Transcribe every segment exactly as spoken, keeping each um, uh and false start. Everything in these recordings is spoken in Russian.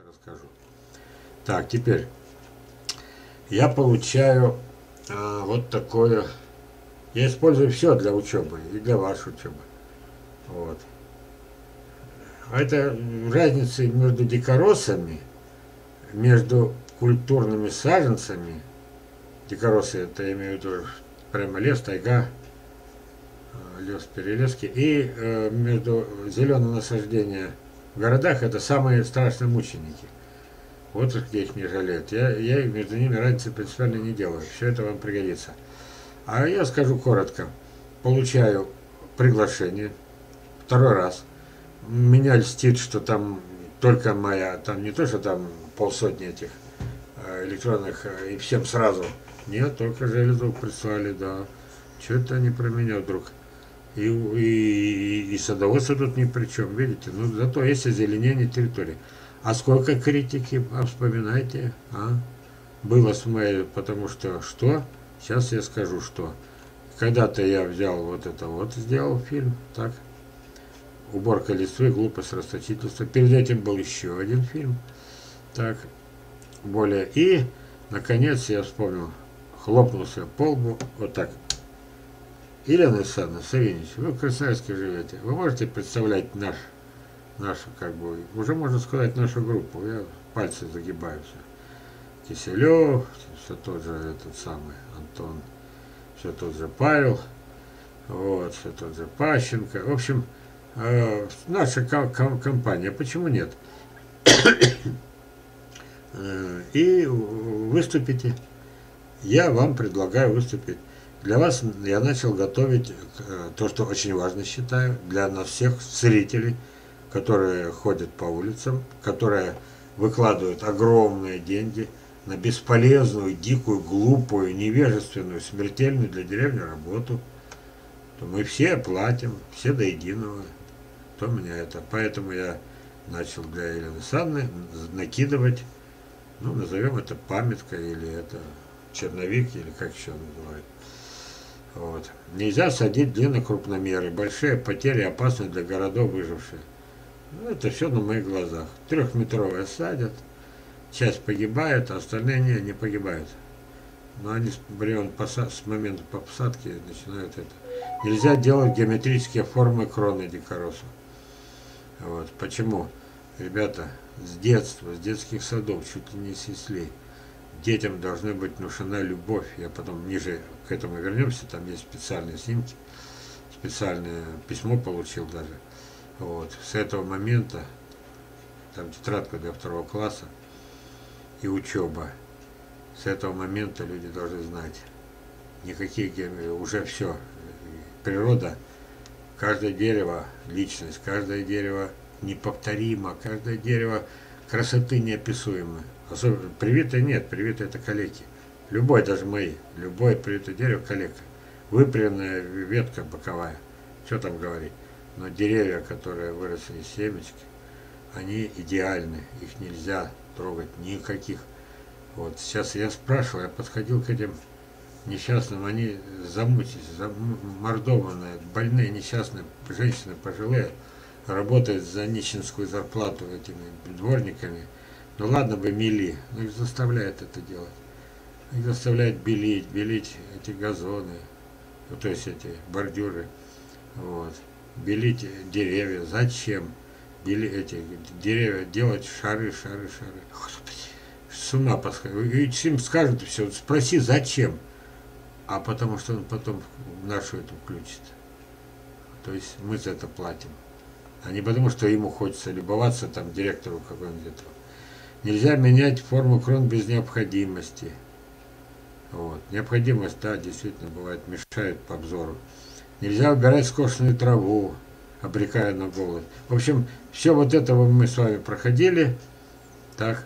расскажу. Так, теперь я получаю а, вот такое. Я использую все для учебы и для вашей учебы. Вот. А это разница между дикоросами, между культурными саженцами. Дикоросы, это я имею в виду прямо лес, тайга, лес, перелески, и э, между зеленые насаждения в городах это самые страшные мученики. Вот где их не жалеют. Я, я между ними разницы принципиально не делаю. Все это вам пригодится. А я скажу коротко. Получаю приглашение второй раз. Меня льстит, что там только моя, там не то, что там полсотни этих электронных и всем сразу. Нет, только железу прислали, да. Что-то они про меня вдруг. И, и, и садоводство тут ни при чем, видите. Ну, зато есть озеленение территории. А сколько критики, а вспоминайте, а? Было с моей, потому что что? Сейчас я скажу, что. Когда-то я взял вот это вот, сделал фильм, так. Уборка листвы, глупость, расточительство. Перед этим был еще один фильм. Так, более. И, наконец, я вспомнил, хлопнулся по лбу, вот так. Елена Александровна Савинич, вы в Красноярске живете. Вы можете представлять наш, нашу, как бы, уже можно сказать, нашу группу. Я пальцы загибаю все. Киселев, все тот же этот самый Антон, все тот же Павел, вот, все тот же Пащенко. В общем, э, наша компания, почему нет? И выступите. Я вам предлагаю выступить. Для вас я начал готовить то, что очень важно считаю, для нас всех зрителей, которые ходят по улицам, которые выкладывают огромные деньги на бесполезную, дикую, глупую, невежественную, смертельную для деревни работу, то мы все платим, все до единого. То меня это. Поэтому я начал для Елены Александровны накидывать, ну, назовем это памятка, или это черновик, или как еще называют. Вот. Нельзя садить длиннокрупномеры, большие потери опасны для городов выживших. Ну, это все на моих глазах. Трехметровые садят, часть погибает, а остальные не, не погибают. Но они с, времен посад, с момента посадки начинают это. Нельзя делать геометрические формы кроны дикороса. Вот. Почему? Ребята, с детства, с детских садов, чуть ли не с яслей, детям должна быть внушена любовь. Я потом ниже к этому вернемся, там есть специальные снимки, специальное письмо получил даже. Вот. С этого момента, там тетрадка для второго класса и учеба. С этого момента люди должны знать, никакие уже все. Природа, каждое дерево личность, каждое дерево неповторимо, каждое дерево красоты неописуемой. Особенно привитое нет, привитое это калеки. Любой, даже мои, любое привитое дерево калека. Выпрямленная ветка боковая, что там говорить. Но деревья, которые выросли из семечки, они идеальны, их нельзя трогать никаких. Вот сейчас я спрашивал, я подходил к этим несчастным, они замучились, замордованные, больные, несчастные женщины пожилые, работают за нищенскую зарплату этими дворниками. Ну ладно бы мели, но их заставляют это делать. Их заставляют белить, белить эти газоны, ну, то есть эти бордюры, вот. Белить деревья. Зачем? Бели эти деревья, делать шары, шары, шары. Господи, с ума посходил. И им скажут все, спроси, зачем? А потому что он потом в нашу эту включит. То есть мы за это платим. А не потому, что ему хочется любоваться там директору какой-нибудь этого. Нельзя менять форму крон без необходимости. Вот. Необходимость, да, действительно бывает, мешает по обзору. Нельзя убирать скошенную траву, обрекая на голод. В общем, все вот это мы с вами проходили. Так.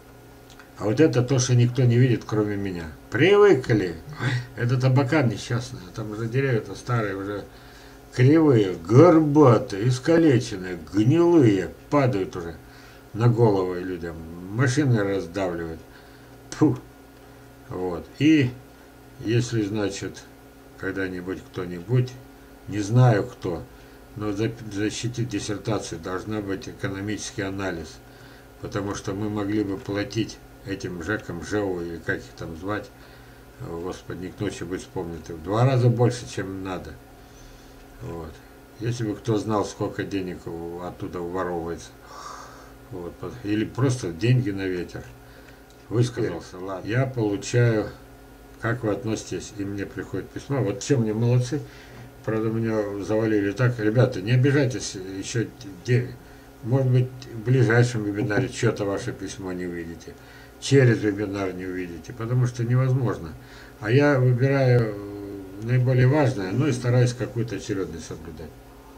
А вот это то, что никто не видит, кроме меня. Привыкли. Это табакан несчастный. Там уже деревья-то старые, уже кривые, горбатые, искалеченные, гнилые, падают уже на головы людям. Машины раздавливают. Фу. Вот. И если, значит, когда-нибудь кто-нибудь, не знаю кто, но защитить диссертацию должна быть экономический анализ. потому что мы могли бы платить этим ЖЭКам, ЖЭУ или как их там звать, Господи, не к ночи быть вспомнить, в два раза больше, чем надо. Вот. Если бы кто знал, сколько денег оттуда уворовывается, вот, или просто деньги на ветер, высказался, ладно, я получаю, как вы относитесь, и мне приходит письмо, вот чем мне молодцы, правда, меня завалили так, ребята, не обижайтесь, еще, может быть, в ближайшем вебинаре что-то ваше письмо не увидите, через вебинар не увидите, потому что невозможно. А я выбираю наиболее важное, ну и стараюсь какую-то очередность соблюдать.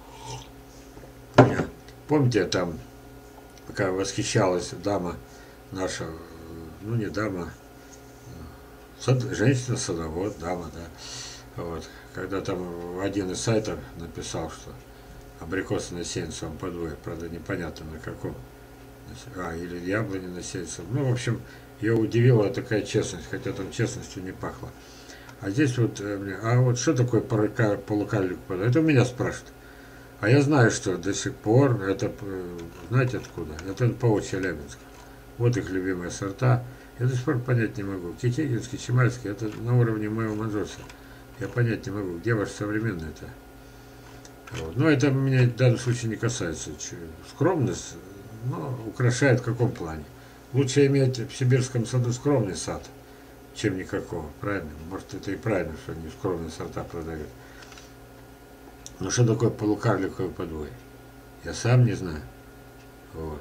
Помните, там, пока восхищалась дама наша, ну не дама, сад, женщина-садовод, дама, да, вот, когда там один из сайтов написал, что абрикосы на сеянцевом подвое, правда, непонятно на каком, а, или яблони на сеянцевом, ну, в общем, ее удивила такая честность, хотя там честностью не пахло. А здесь вот, а вот что такое полукарлик? Это у меня спрашивают. А я знаю, что до сих пор, это, знаете откуда? Это ПО Челябинска. Вот их любимые сорта. Я до сих пор понять не могу. Китегинский, Чемальский, это на уровне моего манжурса. Я понять не могу, где ваш современный-то? Вот. Но это меня в данном случае не касается. Скромность, но украшает в каком плане? Лучше иметь в сибирском саду скромный сад, чем никакого, правильно? Может, это и правильно, что они скромные сорта продают. Но что такое полукарликовое подвое? Я сам не знаю. Вот.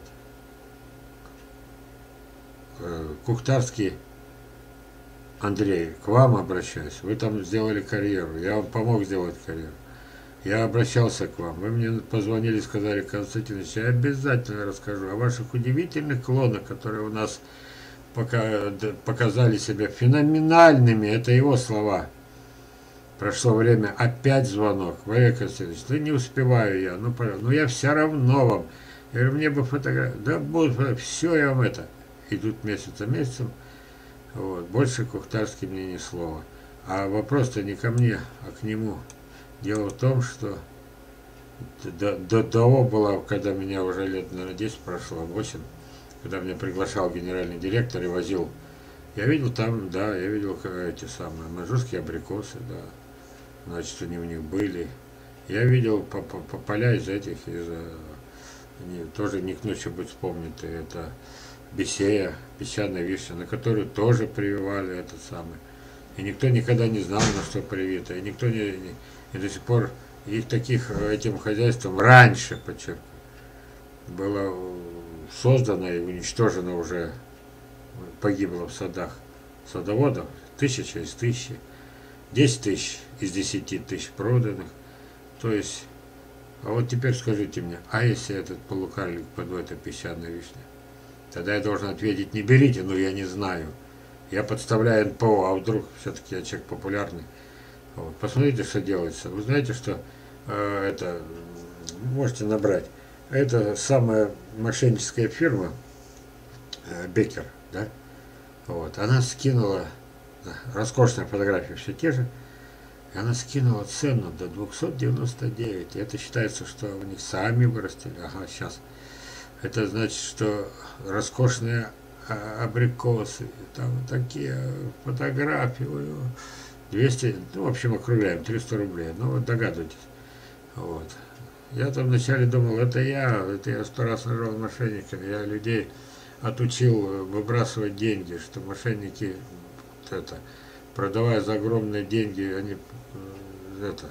Кухтарский Андрей, к вам обращаюсь. Вы там сделали карьеру. Я вам помог сделать карьеру. Я обращался к вам. Вы мне позвонили, сказали, Константин Ильич, я обязательно расскажу о ваших удивительных клонах, которые у нас пока показали себя феноменальными. Это его слова. Прошло время, опять звонок. Валерий Константинович, да не успеваю я. Ну, ну я все равно вам. Я говорю, мне бы фотографию. Да будет, все я вам это. Идут месяц за месяцем. Вот. Больше Кухтарский мне ни слова. А вопрос-то не ко мне, а к нему. Дело в том, что до, до того было, когда меня уже лет, наверное, десять прошло, восемь, когда меня приглашал генеральный директор и возил. Я видел там, да, я видел эти самые манжурские абрикосы, да. Значит, они у них были. Я видел по, по, по поля из этих, из, они тоже не к ночи быть вспомнить, это бесея, песчаная вишня, на которую тоже прививали этот самый. И никто никогда не знал, на что привито. И никто не, не и до сих пор их таких этим хозяйством раньше, подчеркну, было создано и уничтожено уже, погибло в садах садоводов тысяча из тысячи. десять тысяч из десяти тысяч проданных. То есть, а вот теперь скажите мне, а если этот полукарлик подвой, это песчаная вишня? Тогда я должен ответить, не берите, но я не знаю. Я подставляю эн пэ о, а вдруг все-таки я человек популярный. Вот. Посмотрите, что делается. Вы знаете, что э, это, можете набрать, это самая мошенническая фирма, э, Беккер, да? Вот. Она скинула, роскошные фотографии все те же, и она скинула цену до двухсот девяноста девяти. Это считается, что у них сами вырастили. Ага, сейчас. Это значит, что роскошные абрикосы, там такие фотографии, двести, ну, в общем, округляем, триста рублей. Ну, вот догадывайтесь. Вот. Я там вначале думал, это я, это я сто раз нажал мошенниками, я людей отучил выбрасывать деньги, что мошенники, это, продавая за огромные деньги, они, это,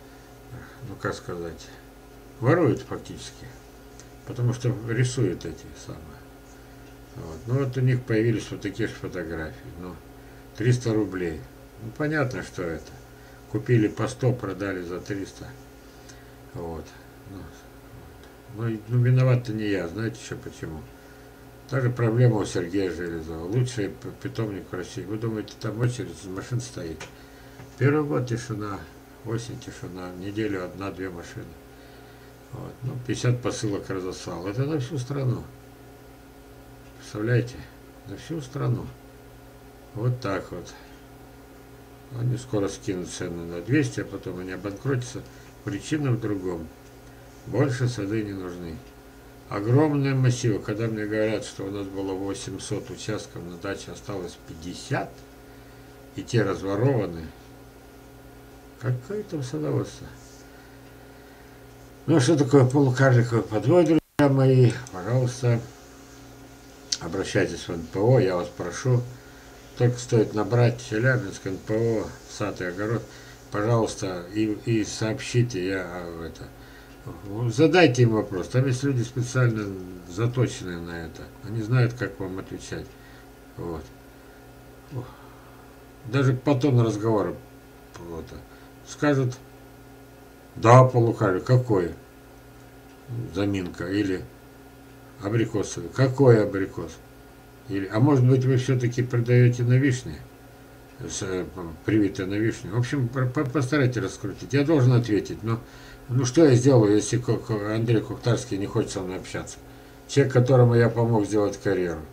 ну, как сказать, воруют фактически, потому что рисуют эти самые. Вот. Ну, вот у них появились вот такие же фотографии, ну, триста рублей. Ну, понятно, что это. Купили по сто, продали за триста. Вот. Ну, вот. Ну, ну виноват-то не я, знаете еще почему? Та же проблема у Сергея Железова. Лучший питомник в России. Вы думаете, там очередь из машин стоит? Первый год тишина, осень тишина, неделю одна-две машины. Вот. Ну, пятьдесят посылок разослал. Это на всю страну. Представляете? На всю страну. Вот так вот. Они скоро скинут цену на двести, а потом они обанкротятся. Причина в другом. Больше сады не нужны. огромные массивы. Когда мне говорят, что у нас было восемьсот участков, на даче осталось пятьдесят, и те разворованы, какое там садоводство? Ну, что такое полукарликовый подвой, друзья мои? Пожалуйста, обращайтесь в эн пэ о, я вас прошу. Только стоит набрать Челябинск, эн пэ о, сад и огород, пожалуйста, и, и сообщите, я это, задайте им вопрос. Там есть люди специально заточенные на это. Они знают, как вам отвечать. Вот. Даже по тону разговора вот, скажут, да, полукарлик, какой? Заминка. Или абрикосовый. Какой абрикос? Или, а может быть, вы все-таки продаете на вишне? Привитое на вишню. В общем, постарайтесь раскрутить. Я должен ответить, но ну что я сделаю, если Андрей Кухтарский не хочет со мной общаться? Человек, которому я помог сделать карьеру.